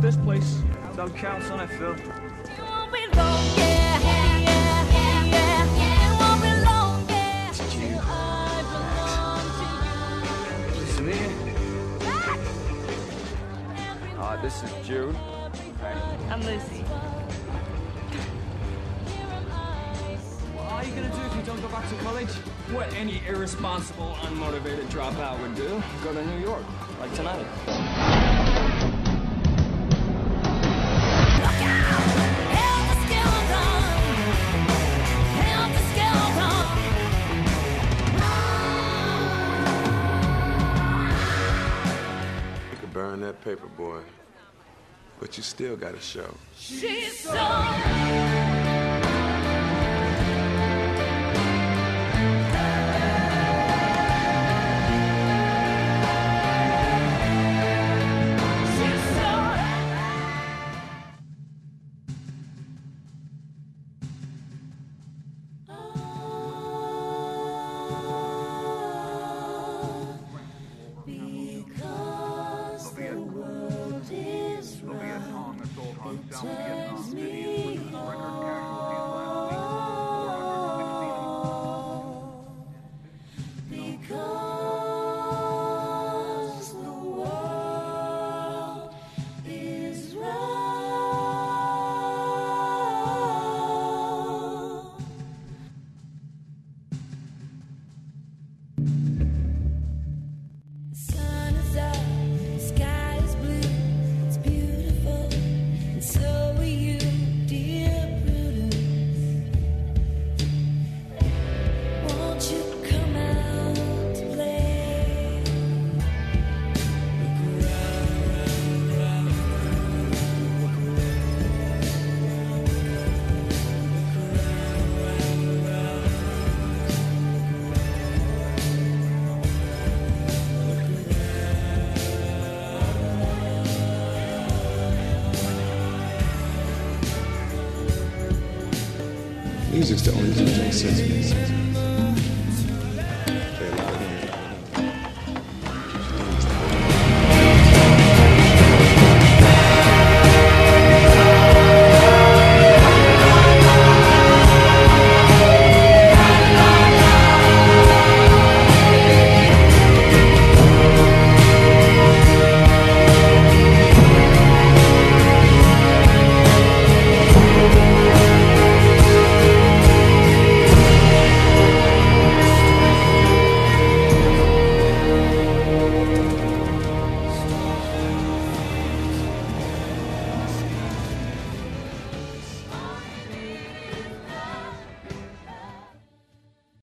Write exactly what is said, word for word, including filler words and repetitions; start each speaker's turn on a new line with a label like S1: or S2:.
S1: this place. Don't count on it, Phil.
S2: Uh, this is Jude.
S3: I'm Lucy.
S1: What are you gonna do if you don't go back to college?
S2: What any irresponsible, unmotivated dropout would do? Go to New York, like tonight.
S4: You could burn that paper, boy, but you still got a show.
S3: She's so
S4: Music's the only thing that makes sense to me.